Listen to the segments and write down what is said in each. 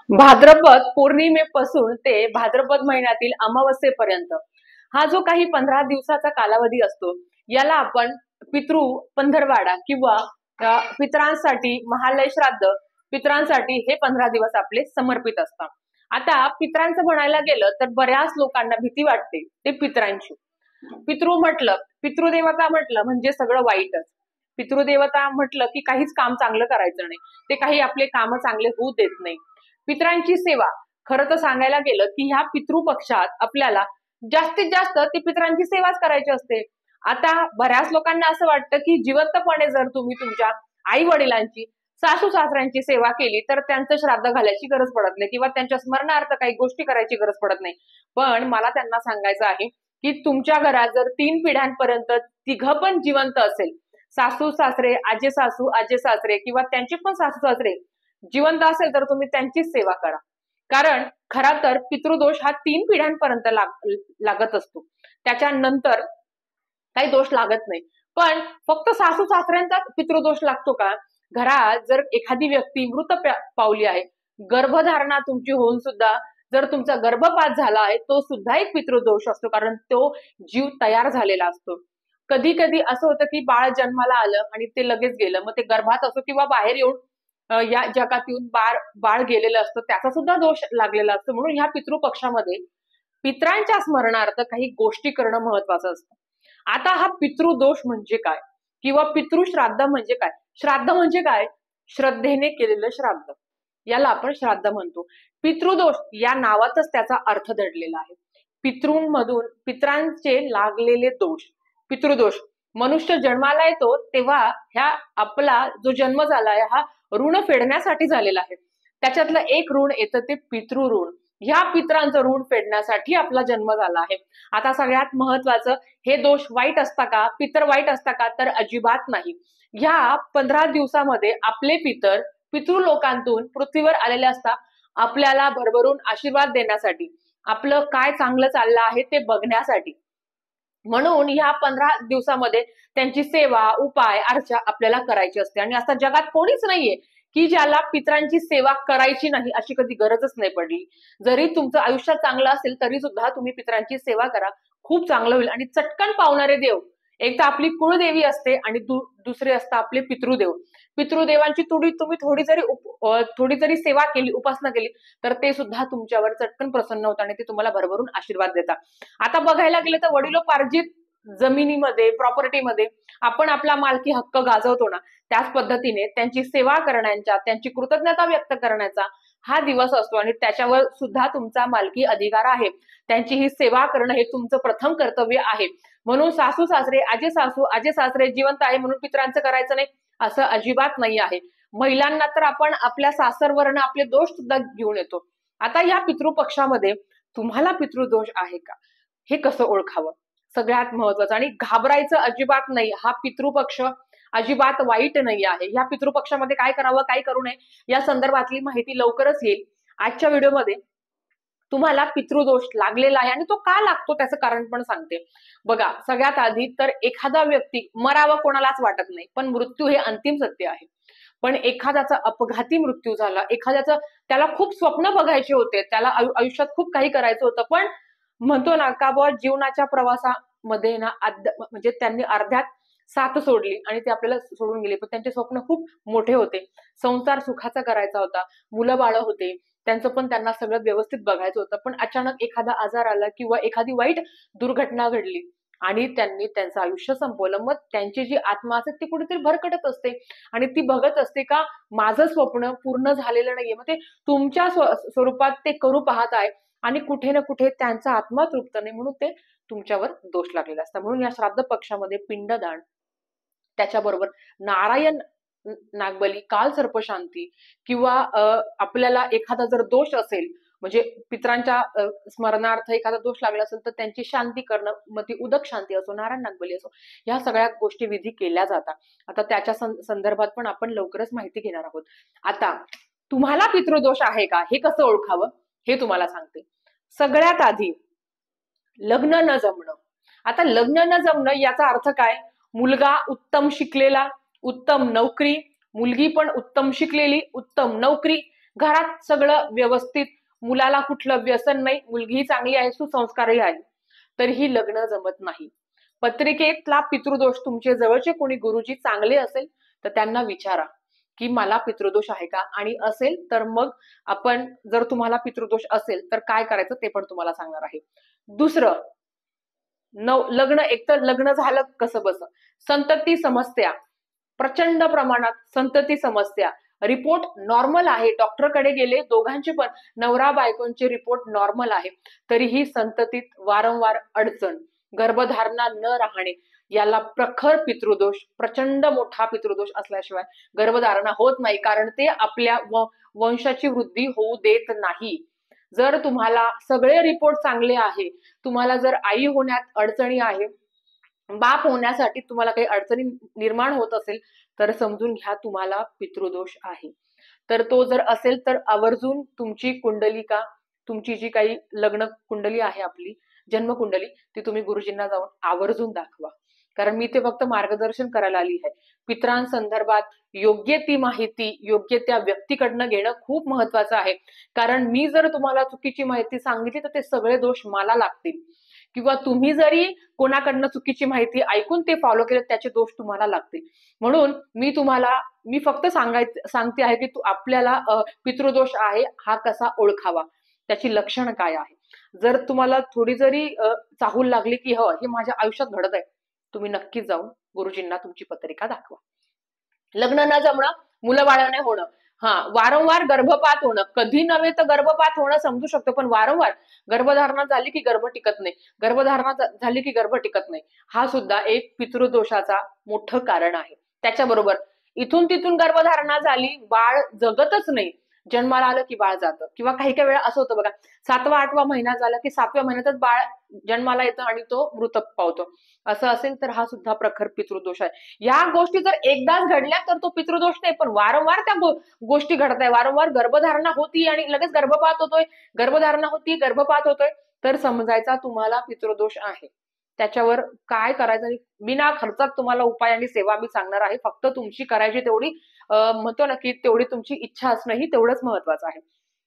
भाद्रपद पौर्णिमेपासून ते भाद्रपद महिन्यातील अमावस्येपर्यंत हा जो काही 15 दिवसाचा कालावधी असतो याला आपण पितृ पंधरवाडा किंवा पितरांसाठी महालय श्राद्ध पितरांसाठी हे 15 दिवस आपले समर्पित असतात। आता पितरांचं म्हणायला गेलं तर बऱ्याच लोकांना भीती वाटते ते पितरांची। पितृदेवता म्हटलं म्हणजे सगळं वाईटच। पितृदेवता म्हटलं की काहीच काम चांगलं करायचं नाही, ते काही आपले काम चांगले होऊ देत नाही। पितरांची सेवा खरं तर सांगायला गेलं की ह्या पितृपक्षात आपल्याला जास्तीत जास्त ती पितरांची सेवाच करायची असते। आता बऱ्याच लोकांना असं वाटतं की जिवंतपणे जर तुम्ही तुमच्या आई वडिलांची सासू सासऱ्यांची सेवा केली तर त्यांचं श्राद्ध घालायची गरज पडत नाही किंवा त्यांच्या स्मरणार्थ काही गोष्टी करायची गरज पडत नाही। पण मला त्यांना सांगायचं आहे की तुमच्या घरात जर 3 पिढ्यांपर्यंत तिघं पण जिवंत असेल, सासू सासरे आजे सासरे किंवा त्यांचे पण सासू सासरे जिवंत असेल तर तुम्ही त्यांचीच सेवा करा। कारण खरा तर पितृदोष हा 3 पिढ्यांपर्यंत लागत असतो, त्याच्यानंतर काही दोष लागत नाही। पण फक्त सासू सासऱ्यांचा पितृदोष लागतो का? घरात जर एखादी व्यक्ती मृत पावली आहे, गर्भधारणा तुमची होऊन सुद्धा जर तुमचा गर्भपात झाला आहे तो सुद्धा एक पितृदोष असतो, कारण तो जीव तयार झालेला असतो। कधी कधी असं होतं की बाळ जन्माला आलं आणि ते लगेच गेलं, मग ते गर्भात असो किंवा बाहेर येऊन या जगात येऊन बाळ गेलेलं असतं, त्याचा सुद्धा दोष लागलेला असतो। म्हणून ह्या पितृपक्षामध्ये पितरांच्या स्मरणार्थ काही गोष्टी करणं महत्वाचं असतं। आता हा पितृदोष म्हणजे काय किंवा पितृश्राद्ध म्हणजे काय? श्राद्ध म्हणजे काय? श्रद्धेने केलेलं श्राद्ध, याला आपण श्राद्ध म्हणतो। पितृदोष या नावातच त्याचा अर्थ दडलेला आहे। पितृंमधून पितरांचे लागलेले दोष पितृदोष। मनुष्य जन्माला येतो तेव्हा ह्या आपला जो जन्म झालाय हा ऋण फेडण्यासाठी झालेला आहे। त्याच्यातलं एक ऋण येतं ते पितृऋण। ह्या पितरांचं ऋण फेडण्यासाठी आपला जन्म झाला आहे। आता सगळ्यात महत्वाचं, हे दोष वाईट असता का? पितर वाईट असता का? तर अजिबात नाही। ह्या 15 दिवसामध्ये आपले पितृलोकांतून पृथ्वीवर आलेले असतात, आपल्याला भरभरून आशीर्वाद देण्यासाठी, आपलं काय चांगलं चाललं आहे ते बघण्यासाठी। म्हणून ह्या 15 दिवसामध्ये त्यांची सेवा उपाय अर्चा आपल्याला करायची असते। आणि असं जगात कोणीच नाहीये की ज्याला पितरांची सेवा करायची नाही, अशी कधी गरजच नाही पडली। जरी तुमचं आयुष्य चांगलं असेल तरी सुद्धा तुम्ही पितरांची सेवा करा, खूप चांगलं होईल। आणि चटकन पावणारे देव, एक तर आपली कुळदेवी असते आणि दुसरे असतात आपले पितृदेव। पितृदेवांची तुम्ही थोडी जरी सेवा केली, उपासना केली तर ते सुद्धा तुमच्यावर चटकन प्रसन्न होतात आणि ते तुम्हाला भरभरून आशीर्वाद देतात। आता बघायला गेलं तर वडिलोपार्जित जमिनीमध्ये, प्रॉपर्टीमध्ये आपण आपला मालकी हक्क गाजवतो ना, त्याच पद्धतीने त्यांची सेवा करण्याचा, त्यांची कृतज्ञता व्यक्त करण्याचा हा दिवस असतो आणि त्याच्यावर सुद्धा तुमचा मालकी अधिकार आहे। त्यांची ही सेवा करणं हे तुमचं प्रथम कर्तव्य आहे। म्हणून सासू सासरे आजे सासरे जिवंत आहे म्हणून पितरांचं करायचं नाही असं अजिबात नाही आहे। महिलांना तर आपण आपल्या सासरवरनं आपले दोष सुद्धा घेऊन येतो। आता या पितृपक्षामध्ये तुम्हाला पितृदोष आहे का, हे कसं ओळखावं? सगळ्यात महत्वाचं, आणि घाबरायचं अजिबात नाही। हा पितृपक्ष अजिबात वाईट नाही आहे। या पितृपक्षामध्ये काय करावं काय करू नये या संदर्भातली माहिती लवकरच येईल। आजच्या व्हिडिओमध्ये तुम्हाला पितृदोष लागलेला आहे आणि तो का लागतो त्याचं कारण पण सांगते। बघा, सगळ्यात आधी तर एखादा व्यक्ती मरावं कोणालाच वाटत नाही, पण मृत्यू हे अंतिम सत्य आहे। पण एखाद्याचा अपघाती मृत्यू झाला, त्याला खूप स्वप्न बघायचे होते, त्याला आयुष्यात खूप काही करायचं होतं, पण म्हणतो ना का बुवा जीवनाच्या प्रवासामध्ये ना म्हणजे त्यांनी अर्ध्यात साथ सोडली आणि ते आपल्याला सोडून गेले। पण त्यांचे स्वप्न खूप मोठे होते, संसार सुखाचा करायचा होता, मुलं बाळं होते, त्यांचं पण त्यांना सगळं व्यवस्थित बघायचं होतं। पण अचानक एखादा आजार आला किंवा एखादी वाईट दुर्घटना घडली आणि त्यांनी त्यांचं आयुष्य संपवलं। मग त्यांची जी आत्मा असते ती कुठेतरी भरकटत असते आणि ती बघत असते का माझं स्वप्न पूर्ण झालेलं नाहीये। मग ते तुमच्या स्वरूपात ते करू पाहत आहे आणि कुठे ना कुठे त्यांचा आत्मा तृप्त नाही, म्हणून ते तुमच्यावर दोष लागलेला असतात। म्हणून या श्राद्ध पक्षामध्ये पिंडदान, त्याच्याबरोबर नारायण नागबली, काल सर्पशांती किंवा आपल्याला एखादा जर दोष असेल, म्हणजे पितरांच्या स्मरणार्थ एखादा दोष लागला असेल तर त्यांची शांती करणं, मग ती उदक शांती असो, नारायण नागबली असो, ह्या सगळ्या गोष्टी विधी केल्या जातात। आता त्याच्या संदर्भात पण आपण लवकरच माहिती घेणार आहोत। आता तुम्हाला पितृदोष आहे का हे कसं ओळखावं हे तुम्हाला सांगते। सगळ्यात आधी लग्न न जमणं। आता लग्न न जमणं याचा अर्थ काय? मुलगा उत्तम शिकलेला, उत्तम नोकरी, मुलगी पण उत्तम शिकलेली, उत्तम नोकरी, घरात सगळं व्यवस्थित, मुलाला कुठलं व्यसन नाही, मुलगी चांगली आहे, सुसंस्कारही आहे, तरीही लग्न जमत नाही. पत्रिकेतला पितृदोष, तुमचे जवळचे कोणी गुरुजी चांगले असेल तर त्यांना विचारा की मला पितृदोष आहे का, आणि असेल तर मग आपण, जर तुम्हाला पितृदोष असेल तर काय करायचं ते पण तुम्हाला सांगणार आहे. दुसरं, लग्न, एकतर लग्न झालं कसं बस, संतती समस्या, प्रचंड प्रमाणात संतती समस्या, रिपोर्ट नॉर्मल आहे, डॉक्टरकडे गेले दोघांचे पण, नवरा बायकोंचे रिपोर्ट नॉर्मल आहे, तरीही संततीत वारंवार अडचण, गर्भधारणा न राहणे, याला प्रखर पितृदोष, प्रचंड मोठा पितृदोष असल्याशिवाय गर्भधारणा होत नाही, कारण ते आपल्या वंशाची वृद्धी होऊ देत नाही. जर तुम्हाला सगळे रिपोर्ट चांगले आहे, तुम्हाला जर आई होण्यात अडचणी आहे, बाप होण्यासाठी तुम्हाला काही अडचणी निर्माण होत असेल, तर समजून घ्या तुम्हाला पितृदोष आहे. तर तो जर असेल तर आवर्जून तुमची कुंडलिका, तुमची जी काही लग्न कुंडली आहे, आपली जन्मकुंडली, ती तुम्ही गुरुजींना जाऊन आवर्जून दाखवा. कारण मी ते फक्त मार्गदर्शन करायला आली आहे. पितरांसंदर्भात योग्य ती माहिती योग्य त्या व्यक्तीकडनं घेणं खूप महत्वाचं आहे. कारण मी जर तुम्हाला चुकीची माहिती सांगितली तर ते सगळे दोष मला लागतील, किंवा तुम्ही जरी कोणाकडनं चुकीची माहिती ऐकून ते फॉलो केलं त्याचे दोष तुम्हाला लागतील. म्हणून मी फक्त सांगते आहे की आपल्याला पितृदोष आहे हा कसा ओळखावा, त्याची लक्षण काय आहे. जर तुम्हाला थोडी जरी चाहूल लागली की हो हे माझ्या आयुष्यात घडत आहे, तुम्ही नक्कीच जाऊन गुरुजींना तुमची पत्रिका दाखवा. लग्न न जमणं, मुलं बाळ नाही होणं, वारंवार गर्भपात होणं, कधी नव्हे तर गर्भपात होणं समजू शकतो, पण वारंवार गर्भधारणा झाली की गर्भ टिकत नाही, गर्भधारणा झाली की गर्भ टिकत नाही, हा सुद्धा एक पितृदोषाचा मोठं कारण आहे. त्याच्याबरोबर इथून तिथून गर्भधारणा झाली, बाळ जगतच नाही, जन्माला आलं की बाळ जातं, किंवा काही काही वेळा असं होतं बघा, 7वा-8वा महिना झाला की 7व्या महिन्यातच बाळ जन्माला येतं आणि तो मृत पावतो. असं असेल तर हा सुद्धा प्रखर पितृदोष आहे. या गोष्टी जर एकदाच घडल्या तर तो पितृदोष नाही, पण वारंवार त्या गोष्टी घडत आहे, वारंवार गर्भधारणा होती आणि लगेच गर्भपात होतोय, गर्भधारणा होती गर्भपात होतोय, तर समजायचा तुम्हाला पितृदोष आहे. त्याच्यावर काय करायचं, बिना खर्चात तुम्हाला उपाय आणि सेवा मी सांगणार आहे. फक्त तुमची करायची तेवढी म्हणतो ना की तेवढी तुमची इच्छा असणं ही तेवढंच महत्वाचं आहे.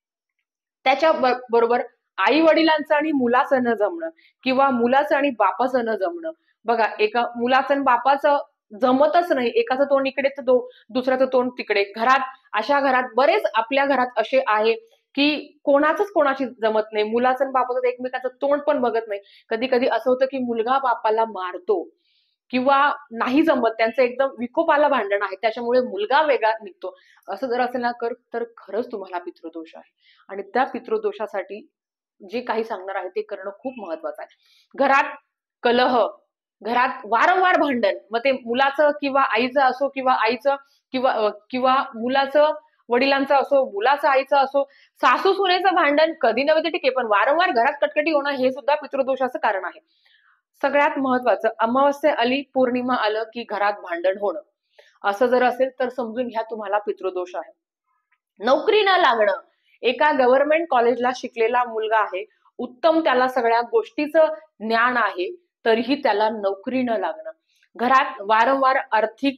त्याच्या बरोबर आई वडिलांचं आणि मुलाचं न जमणं, किंवा मुलाचं आणि बापाचं न जमणं. बघा, एका मुलाचं आणि बापाचं जमतच नाही, एकाचं तोंड इकडे तर दुसऱ्याचं तोंड तिकडे. अशा घरात बरेच आपल्या घरात असे आहे की कोणाचंच कोणाशी जमत नाही, मुलाचं आणि बापाचं एकमेकाचं तोंड पण बघत नाही. कधी कधी असं होतं की मुलगा बापाला मारतो, किंवा नाही जमत, त्यांचं एकदम विकोपाला भांडण आहे, त्याच्यामुळे मुलगा वेगळा निघतो. असं जर असेल ना तर खरंच तुम्हाला पितृदोष आहे. आणि त्या पितृदोषासाठी जे काही सांगणार आहे ते करणं खूप महत्वाचं आहे. घरात कलह, घरात वारंवार भांडण, मग ते मुलाचं किंवा आईचं असो, किंवा आईचं किंवा मुलाचं वडिलांचं असो, मुलाचं आईचं असो, सासू सुनेचं भांडण कधी नव्हे ते ठीक आहे, पण वारंवार घरात कटकटी होणं हे सुद्धा पितृदोषाचं कारण आहे. सगळ्यात महत्वाचं, अमावस्या आली, पौर्णिमा आलं की घरात भांडण होणं, असं जर असेल तर समजून घ्या तुम्हाला पितृदोष आहे. नोकरी न लागणं, एका गव्हर्नमेंट कॉलेजला शिकलेला मुलगा आहे, उत्तम त्याला सगळ्या गोष्टीचं ज्ञान आहे, तरीही त्याला नोकरी न लागणं. घरात वारंवार आर्थिक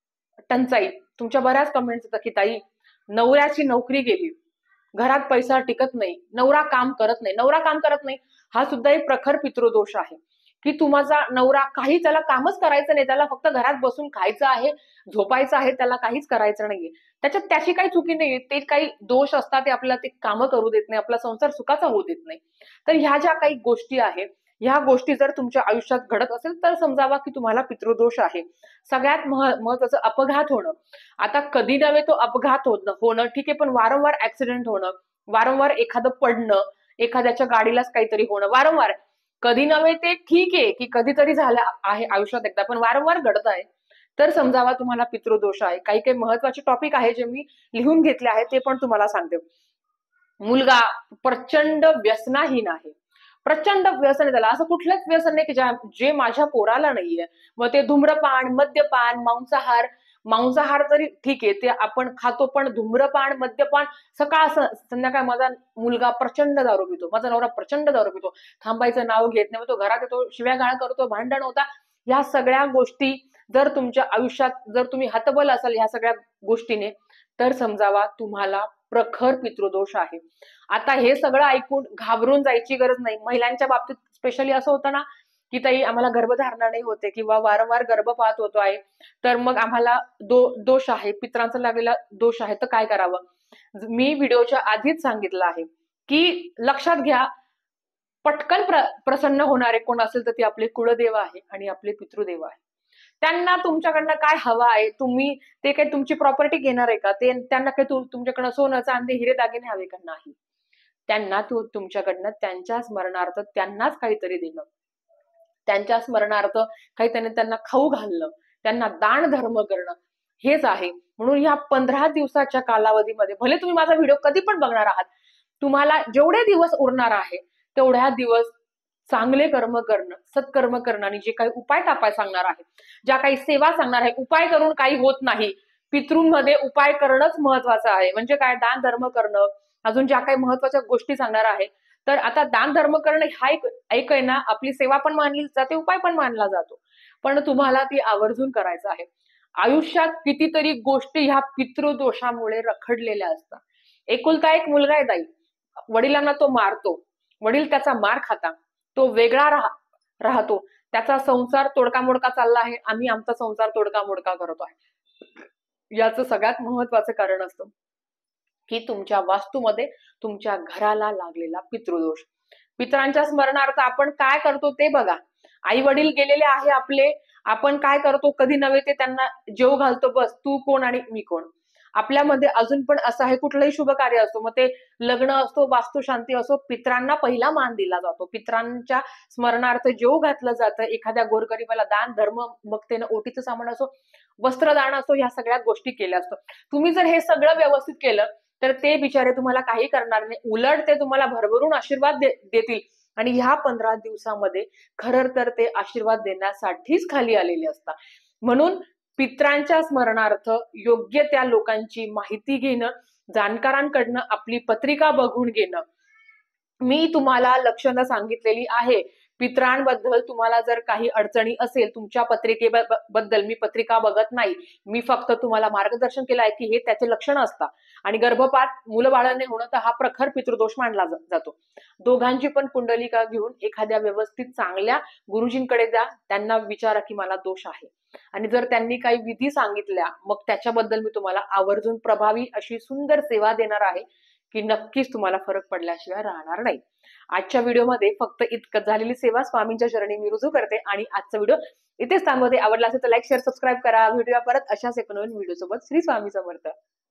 टंचाई, तुमच्या बऱ्याच कमेंट्स येतात की ताई नवऱ्याची नोकरी गेली, घरात पैसा टिकत नाही, नवरा काम करत नाही, हा सुद्धा एक प्रखर पितृदोष आहे. की तुमचा नवरा काही, त्याला कामच करायचं नाही, त्याला फक्त घरात बसून खायचं आहे, झोपायचं आहे, त्याला काहीच करायचं नाहीये, त्याच्यात त्याची काही चुकी नाहीये, ते काही दोष असतात, ते आपल्याला ते कामं करू देत नाही, आपला संसार सुखाचा होऊ देत नाही. तर ह्या ज्या काही गोष्टी आहेत, ह्या गोष्टी जर तुमच्या आयुष्यात घडत असेल तर समजावा की तुम्हाला पितृदोष आहे. सगळ्यात महत्वाचं, अपघात होणं. आता कधी नव्हे तो अपघात होणं ठीक आहे, पण वारंवार ऍक्सिडेंट होणं, वारंवार एखादं पडणं, एखाद्याच्या गाडीलाच काहीतरी होणं, वारंवार, कधी नव्हे ते ठीक आहे की कधीतरी झालं आहे आयुष्यात एकदा, पण वारंवार घडत आहे, तर समजावा तुम्हाला पितृदोष आहे. काही काही महत्वाचे टॉपिक आहे जे मी लिहून घेतले आहे, ते पण तुम्हाला सांगते. मुलगा प्रचंड व्यसनाहीन आहे, प्रचंड व्यसन आहे त्याला, असं कुठलंच व्यसन नाही की जे माझ्या पोराला नाहीये. मग ते धूम्रपान, मद्यपान, मांसाहार तरी ठीक आहे, ते आपण खातो, पण धूम्रपान, मद्यपान, सकाळ संध्याकाळ. माझा मुलगा प्रचंड दारू पितो, माझा नवरा प्रचंड दारू पितो, थांबायचं नाव घेत नाही, तो घरात येतो, शिव्यागाळ करतो, भांडण होता. ह्या सगळ्या गोष्टी जर तुमच्या आयुष्यात, जर तुम्ही हतबल असाल ह्या सगळ्या गोष्टीने, तर समजावा तुम्हाला प्रखर पितृदोष आहे. आता हे सगळं ऐकून घाबरून जायची गरज नाही. महिलांच्या बाबतीत स्पेशली असं होतं ना की ताई आम्हाला गर्भधारणा नाही होते किंवा वारंवार गर्भपात होतो आहे, तर मग आम्हाला दोष आहे, पित्रांचा लागलेला दोष आहे, तर काय करावं? मी व्हिडिओच्या आधीच सांगितलं आहे की लक्षात घ्या, पटकन प्रसन्न होणारे कोण असेल तर ते आपले कुळदेव आहे आणि आपले पितृदेव आहे. त्यांना तुमच्याकडनं काय हवं आहे? तुम्ही ते काही तुमची प्रॉपर्टी घेणार आहे का? ते त्यांना काही तुमच्याकडनं सोनं, चांदी, हिरे, दागिने हवे का? नाही. त्यांना तुमच्याकडनं त्यांच्या स्मरणार्थ त्यांनाच काहीतरी देणं, त्यांच्या स्मरणार्थ काही त्यांना खाऊ घालणं, त्यांना दान धर्म करणं, हेच आहे. म्हणून ह्या 15 दिवसाच्या कालावधीमध्ये भले तुम्ही माझा व्हिडिओ कधी पण बघणार आहात, तुम्हाला जेवढे दिवस उरणार आहे तेवढ्या दिवस चांगले कर्म करणं, सत्कर्म करणं आणि जे काही उपाय तापाय सांगणार आहे, ज्या काही सेवा सांगणार आहे, उपाय करून काही होत नाही. पितृंमध्ये उपाय करणंच महत्वाचं आहे. म्हणजे काय? दान धर्म करणं, अजून ज्या काही महत्वाच्या गोष्टी सांगणार आहे. तर आता दान धर्म करणं हा एक आहे ना, आपली सेवा पण मानली जाते, उपाय पण मानला जातो, पण तुम्हाला ती आवर्जून करायचं आहे. आयुष्यात कितीतरी गोष्टी ह्या पितृदोषामुळे रखडलेल्या असतात. एकुलता एक मुलगा आहे ताई, वडिलांना तो मारतो, वडील त्याचा मार खाता, तो वेगळा राहतो, त्याचा संसार तोडका-मोडका चालला आहे, आम्ही आमचा संसार तोडका-मोडका करतो आहे. याचं सगळ्यात महत्वाचं कारण असतं की तुमच्या वास्तूमध्ये तुमच्या घराला लागलेला पितृदोष. पितरांच्या स्मरणार्थ आपण काय करतो ते बघा. आई वडील गेलेले आहे आपले, आपण काय करतो? कधी नव्हे ते त्यांना जेव घालतो, बस तू कोण आणि मी कोण. आपल्यामध्ये अजून पण असं आहे, कुठलंही शुभ कार्य असतो, मग ते लग्न असतो, वास्तुशांती असो, पितरांना पहिला मान दिला जातो, पितरांच्या स्मरणार्थ जेव घातलं जातं, एखाद्या गोरगरिबाला दान धर्म, मग ते ओटीचं सामान असो, वस्त्रदान असो, ह्या सगळ्या गोष्टी केल्या असतात. तुम्ही जर हे सगळं व्यवस्थित केलं तर ते बिचारे तुम्हाला काही करणार नाही, उलट ते तुम्हाला भरभरून आशीर्वाद देतील. आणि ह्या 15 दिवसामध्ये खरं तर ते आशीर्वाद देण्यासाठीच खाली आलेले असतात. म्हणून पित्रांच्या स्मरणार्थ योग्य त्या लोकांची माहिती घेणं, जाणकारांकडनं आपली पत्रिका बघून घेणं. मी तुम्हाला लक्षणं सांगितलेली आहे. पित्रांबद्दल तुम्हाला जर काही अडचणी असेल, तुमच्या पत्रिकेबद्दल मी पत्रिका बघत नाही, मी फक्त तुम्हाला मार्गदर्शन केलं आहे की हे त्याचे लक्षणं असतात. आणि गर्भपात, मुलंबाळांनी होणं तर हा प्रखर पितृदोष मानला जातो. दोघांची पण कुंडलिका घेऊन एखाद्या व्यवस्थित चांगल्या गुरुजींकडे जा, त्यांना विचारा की मला दोष आहे, आणि जर त्यांनी काही विधी सांगितल्या मग त्याच्याबद्दल मी तुम्हाला आवर्जून प्रभावी अशी सुंदर सेवा देणार आहे की नक्कीच तुम्हाला फरक पडल्याशिवाय राहणार नाही. आजच्या व्हिडिओमध्ये फक्त इतकं झालेली सेवा स्वामींच्या चरणी मी रुजू करते आणि आजचा व्हिडिओ इथेच थांबवते. आवडला असेल तर लाईक, शेअर, सबस्क्राईब करा. व्हिडिओ परत अशाच एक नवीन व्हिडिओ सोबत. श्री स्वामी समर्थ.